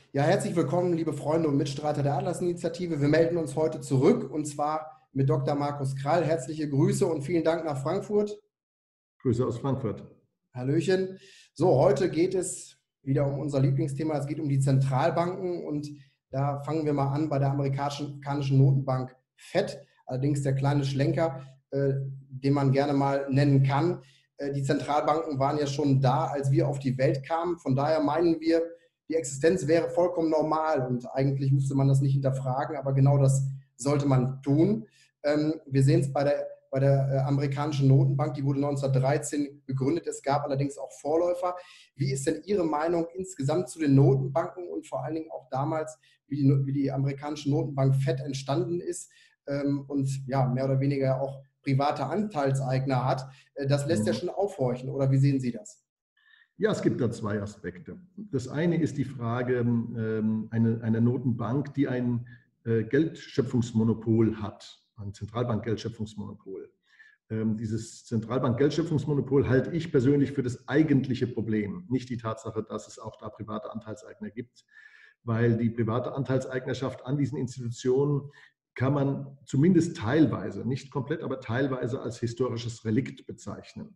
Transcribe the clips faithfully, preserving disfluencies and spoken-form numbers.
Ja, herzlich willkommen, liebe Freunde und Mitstreiter der Atlas-Initiative. Wir melden uns heute zurück und zwar mit Doktor Markus Krall. Herzliche Grüße und vielen Dank nach Frankfurt. Grüße aus Frankfurt. Hallöchen. So, heute geht es wieder um unser Lieblingsthema. Es geht um die Zentralbanken und da fangen wir mal an bei der amerikanischen Notenbank Fed. Allerdings der kleine Schlenker, äh, den man gerne mal nennen kann. Äh, die Zentralbanken waren ja schon da, als wir auf die Welt kamen. Von daher meinen wir, die Existenz wäre vollkommen normal und eigentlich müsste man das nicht hinterfragen, aber genau das sollte man tun. Ähm, wir sehen es bei der, bei der äh, amerikanischen Notenbank, die wurde neunzehnhundertdreizehn gegründet. Es gab allerdings auch Vorläufer. Wie ist denn Ihre Meinung insgesamt zu den Notenbanken und vor allen Dingen auch damals, wie die, wie die amerikanische Notenbank Fed entstanden ist ähm, und ja, mehr oder weniger auch private Anteilseigner hat? Äh, das lässt ja schon aufhorchen, oder wie sehen Sie das? Ja, es gibt da zwei Aspekte. Das eine ist die Frage ähm, einer, einer Notenbank, die ein äh, Geldschöpfungsmonopol hat, ein Zentralbank-Geldschöpfungsmonopol. Ähm, dieses Zentralbank-Geldschöpfungsmonopol halte ich persönlich für das eigentliche Problem, nicht die Tatsache, dass es auch da private Anteilseigner gibt, weil die private Anteilseignerschaft an diesen Institutionen kann man zumindest teilweise, nicht komplett, aber teilweise als historisches Relikt bezeichnen.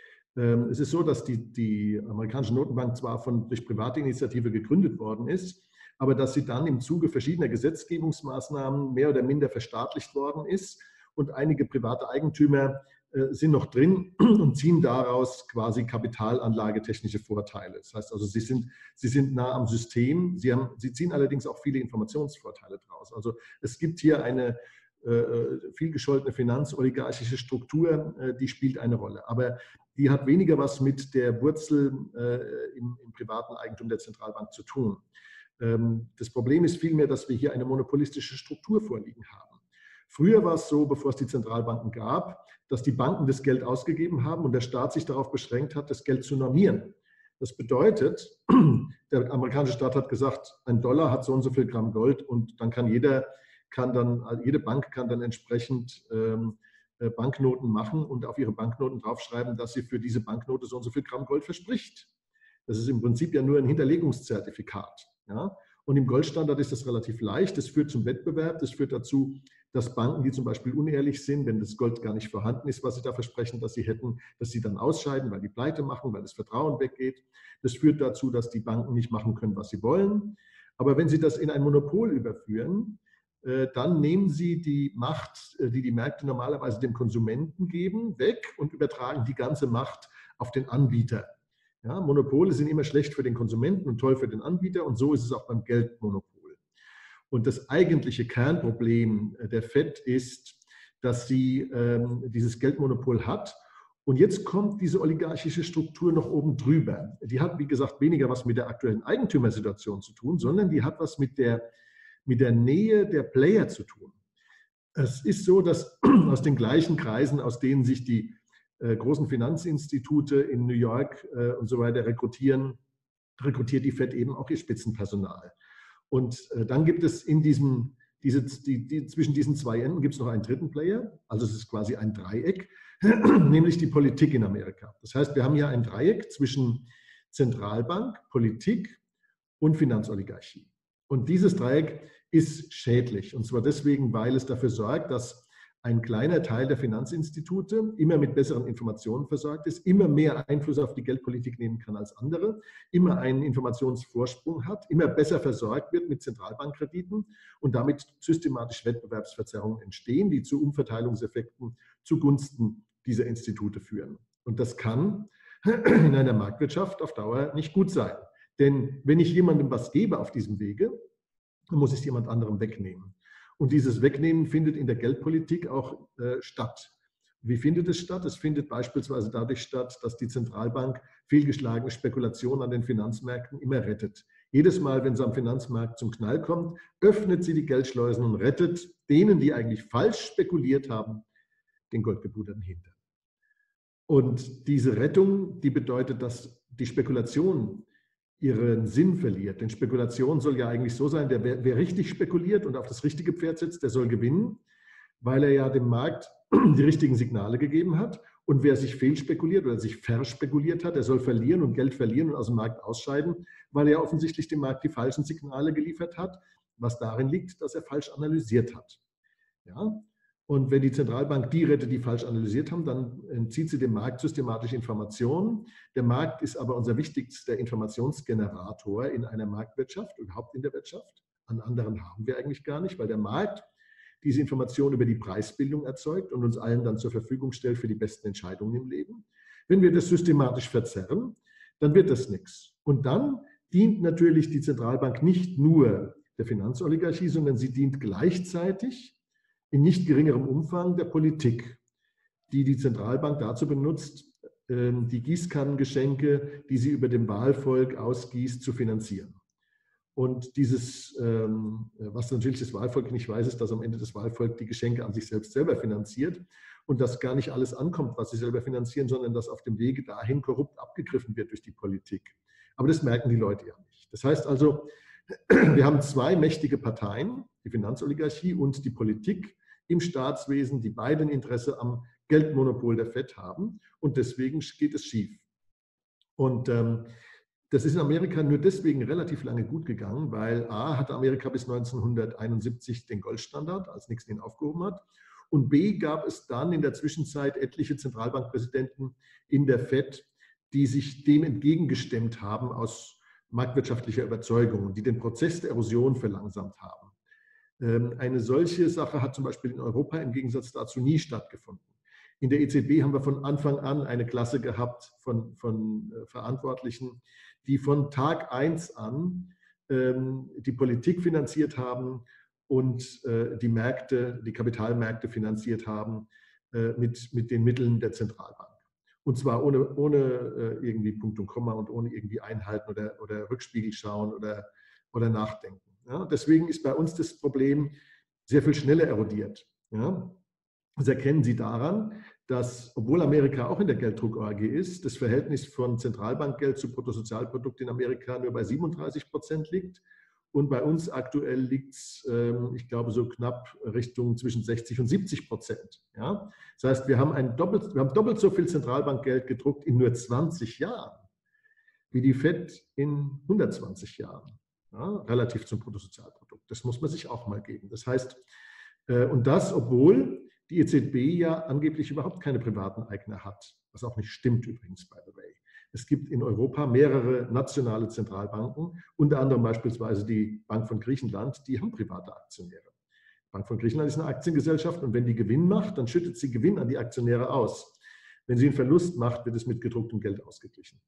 Es ist so, dass die, die amerikanische Notenbank zwar von, durch private Initiative gegründet worden ist, aber dass sie dann im Zuge verschiedener Gesetzgebungsmaßnahmen mehr oder minder verstaatlicht worden ist und einige private Eigentümer äh, sind noch drin und ziehen daraus quasi kapitalanlagetechnische Vorteile. Das heißt also, sie sind, sie sind nah am System, sie, haben, sie ziehen allerdings auch viele Informationsvorteile daraus. Also es gibt hier eine äh, vielgescholtene finanzoligarchische Struktur, äh, die spielt eine Rolle. Aber die hat weniger was mit der Wurzel äh, im, im privaten Eigentum der Zentralbank zu tun. Ähm, das Problem ist vielmehr, dass wir hier eine monopolistische Struktur vorliegen haben. Früher war es so, bevor es die Zentralbanken gab, dass die Banken das Geld ausgegeben haben und der Staat sich darauf beschränkt hat, das Geld zu normieren. Das bedeutet, der amerikanische Staat hat gesagt, ein Dollar hat so und so viel Gramm Gold und dann kann jeder, kann dann, jede Bank kann dann entsprechend ähm, Banknoten machen und auf ihre Banknoten draufschreiben, dass sie für diese Banknote so und so viel Gramm Gold verspricht. Das ist im Prinzip ja nur ein Hinterlegungszertifikat. Ja? Und im Goldstandard ist das relativ leicht. Das führt zum Wettbewerb. Das führt dazu, dass Banken, die zum Beispiel unehrlich sind, wenn das Gold gar nicht vorhanden ist, was sie da versprechen, dass sie hätten, dass sie dann ausscheiden, weil die Pleite machen, weil das Vertrauen weggeht. Das führt dazu, dass die Banken nicht machen können, was sie wollen. Aber wenn sie das in ein Monopol überführen, dann nehmen sie die Macht, die die Märkte normalerweise dem Konsumenten geben, weg und übertragen die ganze Macht auf den Anbieter. Ja, Monopole sind immer schlecht für den Konsumenten und toll für den Anbieter und so ist es auch beim Geldmonopol. Und das eigentliche Kernproblem der Fed ist, dass sie ähm, dieses Geldmonopol hat. Und jetzt kommt diese oligarchische Struktur noch oben drüber. Die hat, wie gesagt, weniger was mit der aktuellen Eigentümersituation zu tun, sondern die hat was mit der mit der Nähe der Player zu tun. Es ist so, dass aus den gleichen Kreisen, aus denen sich die äh, großen Finanzinstitute in New York äh, und so weiter rekrutieren, rekrutiert die Fed eben auch ihr Spitzenpersonal. Und äh, dann gibt es in diesem, diese, die, die, zwischen diesen zwei Enden gibt es noch einen dritten Player, also es ist quasi ein Dreieck, nämlich die Politik in Amerika. Das heißt, wir haben hier ein Dreieck zwischen Zentralbank, Politik und Finanzoligarchie. Und dieses Dreieck ist schädlich. Und zwar deswegen, weil es dafür sorgt, dass ein kleiner Teil der Finanzinstitute immer mit besseren Informationen versorgt ist, immer mehr Einfluss auf die Geldpolitik nehmen kann als andere, immer einen Informationsvorsprung hat, immer besser versorgt wird mit Zentralbankkrediten und damit systematisch Wettbewerbsverzerrungen entstehen, die zu Umverteilungseffekten zugunsten dieser Institute führen. Und das kann in einer Marktwirtschaft auf Dauer nicht gut sein. Denn wenn ich jemandem was gebe auf diesem Wege, dann muss ich es jemand anderem wegnehmen. Und dieses Wegnehmen findet in der Geldpolitik auch äh, statt. Wie findet es statt? Es findet beispielsweise dadurch statt, dass die Zentralbank fehlgeschlagene Spekulationen an den Finanzmärkten immer rettet. Jedes Mal, wenn es am Finanzmarkt zum Knall kommt, öffnet sie die Geldschleusen und rettet denen, die eigentlich falsch spekuliert haben, den goldgepuderten Hintern. Und diese Rettung, die bedeutet, dass die Spekulation ihren Sinn verliert. Denn Spekulation soll ja eigentlich so sein, der, wer, wer richtig spekuliert und auf das richtige Pferd setzt, der soll gewinnen, weil er ja dem Markt die richtigen Signale gegeben hat Und wer sich fehlspekuliert oder sich verspekuliert hat, der soll verlieren und Geld verlieren und aus dem Markt ausscheiden, weil er offensichtlich dem Markt die falschen Signale geliefert hat, was darin liegt, dass er falsch analysiert hat. Ja? Und wenn die Zentralbank die rettet, die falsch analysiert haben, dann entzieht sie dem Markt systematisch Informationen. Der Markt ist aber unser wichtigster Informationsgenerator in einer Marktwirtschaft, überhaupt in der Wirtschaft. An anderen haben wir eigentlich gar nicht, weil der Markt diese Information über die Preisbildung erzeugt und uns allen dann zur Verfügung stellt für die besten Entscheidungen im Leben. Wenn wir das systematisch verzerren, dann wird das nichts. Und dann dient natürlich die Zentralbank nicht nur der Finanzoligarchie, sondern sie dient gleichzeitig in nicht geringerem Umfang der Politik, die die Zentralbank dazu benutzt, die Gießkannengeschenke, die sie über dem Wahlvolk ausgießt, zu finanzieren. Und dieses, was natürlich das Wahlvolk nicht weiß, ist, dass am Ende das Wahlvolk die Geschenke an sich selbst selber finanziert und dass gar nicht alles ankommt, was sie selber finanzieren, sondern dass auf dem Wege dahin korrupt abgegriffen wird durch die Politik. Aber das merken die Leute ja nicht. Das heißt also, wir haben zwei mächtige Parteien, die Finanzoligarchie und die Politik im Staatswesen, die beide ein Interesse am Geldmonopol der Fed haben. Und deswegen geht es schief. Und ähm, das ist in Amerika nur deswegen relativ lange gut gegangen, weil A, hatte Amerika bis neunzehnhunderteinundsiebzig den Goldstandard, als Nixon ihn aufgehoben hat. Und B, gab es dann in der Zwischenzeit etliche Zentralbankpräsidenten in der Fed, die sich dem entgegengestemmt haben aus marktwirtschaftlicher Überzeugung und die den Prozess der Erosion verlangsamt haben. Ähm, eine solche Sache hat zum Beispiel in Europa im Gegensatz dazu nie stattgefunden. In der E Z B haben wir von Anfang an eine Klasse gehabt von, von äh, Verantwortlichen, die von Tag eins an ähm, die Politik finanziert haben und äh, die Märkte, die Kapitalmärkte finanziert haben äh, mit, mit den Mitteln der Zentralbank. Und zwar ohne, ohne äh, irgendwie Punkt und Komma und ohne irgendwie Einhalten oder, oder Rückspiegel schauen oder, oder nachdenken. Ja? Deswegen ist bei uns das Problem sehr viel schneller erodiert. Ja? Das erkennen Sie daran, dass, obwohl Amerika auch in der Gelddruckorgie ist, das Verhältnis von Zentralbankgeld zu Bruttosozialprodukt in Amerika nur bei siebenunddreißig Prozent liegt. Und bei uns aktuell liegt es, ähm, ich glaube, so knapp Richtung zwischen sechzig und siebzig Prozent. Ja? Das heißt, wir haben, ein doppelt, wir haben doppelt so viel Zentralbankgeld gedruckt in nur zwanzig Jahren, wie die Fed in hundertzwanzig Jahren, ja? Relativ zum Bruttosozialprodukt. Das muss man sich auch mal geben. Das heißt, äh, und das, obwohl die E Z B ja angeblich überhaupt keine privaten Eigner hat, was auch nicht stimmt übrigens, by the way. Es gibt in Europa mehrere nationale Zentralbanken, unter anderem beispielsweise die Bank von Griechenland, die haben private Aktionäre. Die Bank von Griechenland ist eine Aktiengesellschaft und wenn die Gewinn macht, dann schüttet sie Gewinn an die Aktionäre aus. Wenn sie einen Verlust macht, wird es mit gedrucktem Geld ausgeglichen.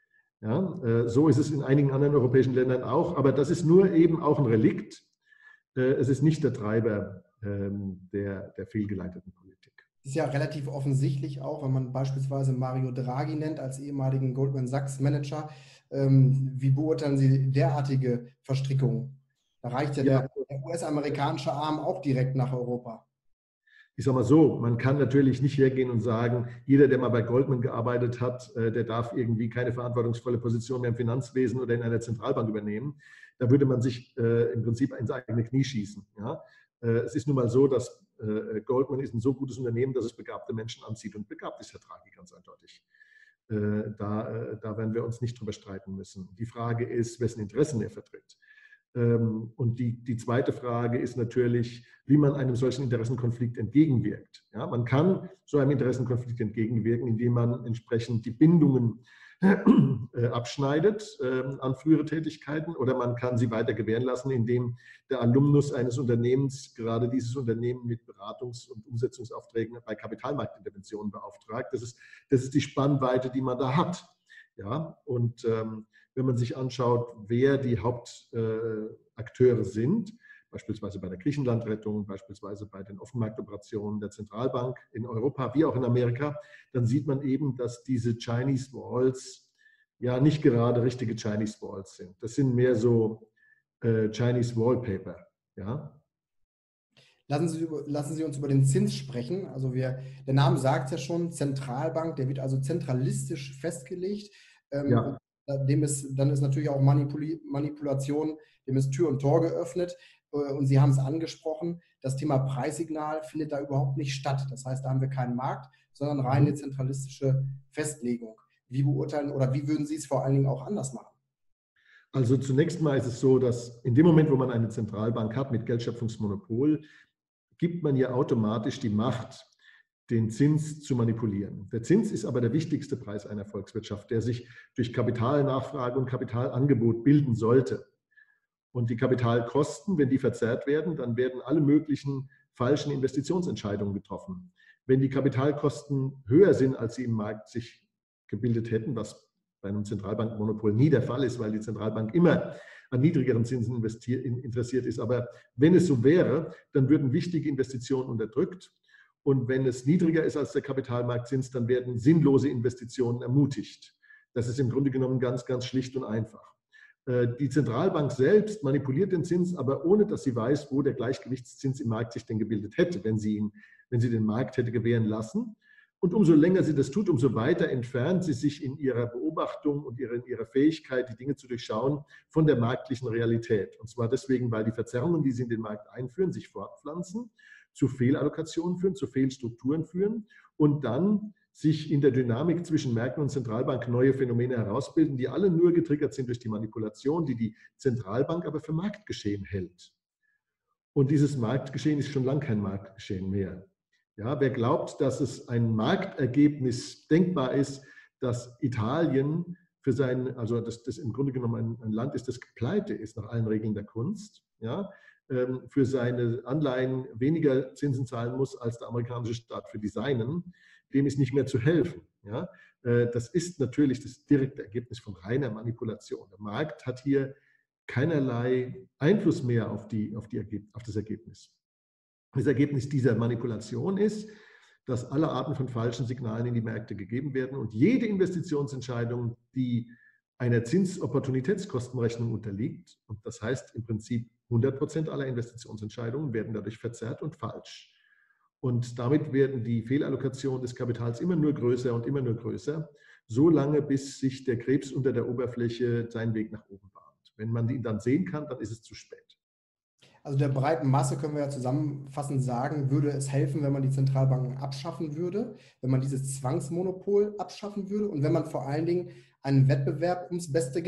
Ja, so ist es in einigen anderen europäischen Ländern auch, aber das ist nur eben auch ein Relikt. Es ist nicht der Treiber der, der fehlgeleiteten Politik. Das ist ja relativ offensichtlich auch, wenn man beispielsweise Mario Draghi nennt als ehemaligen Goldman Sachs Manager. Ähm, wie beurteilen Sie derartige Verstrickungen? Da reicht ja, ja. der, der U S-amerikanische Arm auch direkt nach Europa. Ich sage mal so, man kann natürlich nicht hergehen und sagen, jeder, der mal bei Goldman gearbeitet hat, der darf irgendwie keine verantwortungsvolle Position mehr im Finanzwesen oder in einer Zentralbank übernehmen. Da würde man sich äh, im Prinzip ins eigene Knie schießen. Ja? Es ist nun mal so, dass äh, Goldman ist ein so gutes Unternehmen, dass es begabte Menschen anzieht. Und begabt ist Herr Draghi ganz eindeutig. Äh, da, äh, da werden wir uns nicht drüber streiten müssen. Die Frage ist, wessen Interessen er vertritt. Ähm, und die, die zweite Frage ist natürlich, wie man einem solchen Interessenkonflikt entgegenwirkt. Ja, man kann so einem Interessenkonflikt entgegenwirken, indem man entsprechend die Bindungen äh, abschneidet äh, an frühere Tätigkeiten, oder man kann sie weiter gewähren lassen, indem der Alumnus eines Unternehmens gerade dieses Unternehmen mit Beratungs- und Umsetzungsaufträgen bei Kapitalmarktinterventionen beauftragt. Das ist, das ist die Spannweite, die man da hat. Ja, und ähm, wenn man sich anschaut, wer die Hauptakteure äh, sind, beispielsweise bei der Griechenlandrettung, beispielsweise bei den Offenmarktoperationen der Zentralbank in Europa wie auch in Amerika, dann sieht man eben, dass diese Chinese Walls ja nicht gerade richtige Chinese Walls sind. Das sind mehr so äh, Chinese Wallpaper. Ja? Lassen Sie, lassen Sie uns über den Zins sprechen. Also wir, der Name sagt es ja schon, Zentralbank, der wird also zentralistisch festgelegt. Ähm, ja. Dem ist, dann ist natürlich auch Manipul Manipulation, dem ist Tür und Tor geöffnet. Und Sie haben es angesprochen, das Thema Preissignal findet da überhaupt nicht statt. Das heißt, da haben wir keinen Markt, sondern rein eine zentralistische Festlegung. Wie beurteilen oder wie würden Sie es vor allen Dingen auch anders machen? Also zunächst mal ist es so, dass in dem Moment, wo man eine Zentralbank hat mit Geldschöpfungsmonopol, gibt man ja automatisch die Macht, den Zins zu manipulieren. Der Zins ist aber der wichtigste Preis einer Volkswirtschaft, der sich durch Kapitalnachfrage und Kapitalangebot bilden sollte. Und die Kapitalkosten, wenn die verzerrt werden, dann werden alle möglichen falschen Investitionsentscheidungen getroffen. Wenn die Kapitalkosten höher sind, als sie im Markt sich gebildet hätten, was bei einem Zentralbankmonopol nie der Fall ist, weil die Zentralbank immer an niedrigeren Zinsen interessiert ist. Aber wenn es so wäre, dann würden wichtige Investitionen unterdrückt. Und wenn es niedriger ist als der Kapitalmarktzins, dann werden sinnlose Investitionen ermutigt. Das ist im Grunde genommen ganz, ganz schlicht und einfach. Die Zentralbank selbst manipuliert den Zins, aber ohne dass sie weiß, wo der Gleichgewichtszins im Markt sich denn gebildet hätte, wenn sie, ihn, wenn sie den Markt hätte gewähren lassen. Und umso länger sie das tut, umso weiter entfernt sie sich in ihrer Beobachtung und in ihrer Fähigkeit, die Dinge zu durchschauen, von der marktlichen Realität. Und zwar deswegen, weil die Verzerrungen, die sie in den Markt einführen, sich fortpflanzen, zu Fehlallokationen führen, zu Fehlstrukturen führen und dann sich in der Dynamik zwischen Märkten und Zentralbank neue Phänomene herausbilden, die alle nur getriggert sind durch die Manipulation, die die Zentralbank aber für Marktgeschehen hält. Und dieses Marktgeschehen ist schon lange kein Marktgeschehen mehr. Ja, wer glaubt, dass es ein Marktergebnis denkbar ist, dass Italien für sein, also dass das im Grunde genommen ein, ein Land ist, das pleite ist nach allen Regeln der Kunst, ja, für seine Anleihen weniger Zinsen zahlen muss als der amerikanische Staat für die seinen, dem ist nicht mehr zu helfen. Ja. Das ist natürlich das direkte Ergebnis von reiner Manipulation. Der Markt hat hier keinerlei Einfluss mehr auf, die, auf, die Ergeb- auf das Ergebnis. Das Ergebnis dieser Manipulation ist, dass alle Arten von falschen Signalen in die Märkte gegeben werden und jede Investitionsentscheidung, die einer Zinsopportunitätskostenrechnung unterliegt, und das heißt im Prinzip hundert Prozent aller Investitionsentscheidungen werden dadurch verzerrt und falsch. Und damit werden die Fehlallokationen des Kapitals immer nur größer und immer nur größer, so lange bis sich der Krebs unter der Oberfläche seinen Weg nach oben bahnt. Wenn man ihn dann sehen kann, dann ist es zu spät. Also der breiten Masse können wir ja zusammenfassend sagen, würde es helfen, wenn man die Zentralbanken abschaffen würde, wenn man dieses Zwangsmonopol abschaffen würde und wenn man vor allen Dingen einen Wettbewerb ums beste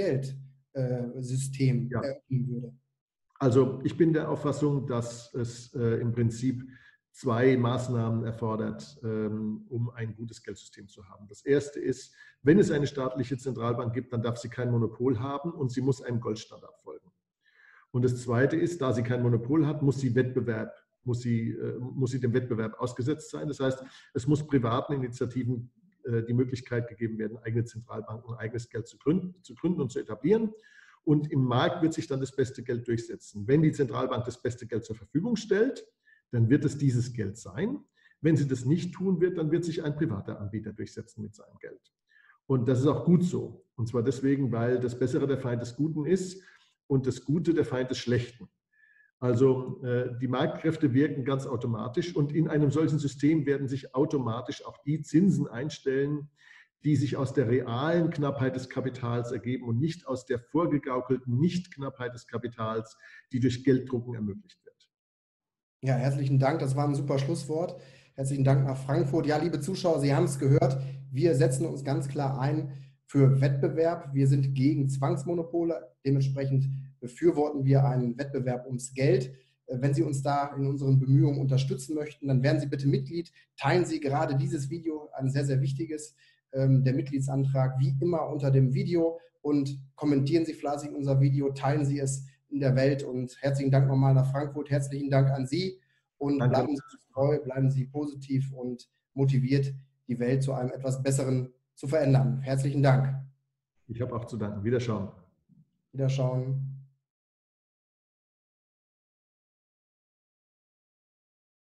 Geld-System äh, ja. eröffnen würde. Also ich bin der Auffassung, dass es äh, im Prinzip zwei Maßnahmen erfordert, ähm, um ein gutes Geldsystem zu haben. Das erste ist, wenn es eine staatliche Zentralbank gibt, dann darf sie kein Monopol haben und sie muss einem Goldstandard folgen. Und das Zweite ist, da sie kein Monopol hat, muss sie Wettbewerb, muss sie, äh, muss sie dem Wettbewerb ausgesetzt sein. Das heißt, es muss privaten Initiativen äh, die Möglichkeit gegeben werden, eigene Zentralbanken, eigenes Geld zu gründen, zu gründen und zu etablieren. Und im Markt wird sich dann das beste Geld durchsetzen. Wenn die Zentralbank das beste Geld zur Verfügung stellt, dann wird es dieses Geld sein. Wenn sie das nicht tun wird, dann wird sich ein privater Anbieter durchsetzen mit seinem Geld. Und das ist auch gut so. Und zwar deswegen, weil das Bessere der Feind des Guten ist und das Gute der Feind des Schlechten. Also äh, die Marktkräfte wirken ganz automatisch und in einem solchen System werden sich automatisch auch die Zinsen einstellen, die sich aus der realen Knappheit des Kapitals ergeben und nicht aus der vorgegaukelten Nicht-Knappheit des Kapitals, die durch Gelddrucken ermöglicht wird. Ja, herzlichen Dank. Das war ein super Schlusswort. Herzlichen Dank nach Frankfurt. Ja, liebe Zuschauer, Sie haben es gehört. Wir setzen uns ganz klar ein für Wettbewerb. Wir sind gegen Zwangsmonopole. Dementsprechend befürworten wir einen Wettbewerb ums Geld. Wenn Sie uns da in unseren Bemühungen unterstützen möchten, dann werden Sie bitte Mitglied. Teilen Sie gerade dieses Video, ein sehr, sehr wichtiges, der Mitgliedsantrag, wie immer unter dem Video, und kommentieren Sie fleißig unser Video, teilen Sie es in der Welt, und herzlichen Dank nochmal nach Frankfurt, herzlichen Dank an Sie und Danke. Bleiben Sie treu, bleiben Sie positiv und motiviert, die Welt zu einem etwas Besseren zu verändern. Herzlichen Dank. Ich habe auch zu danken. Wiederschauen. Wiederschauen.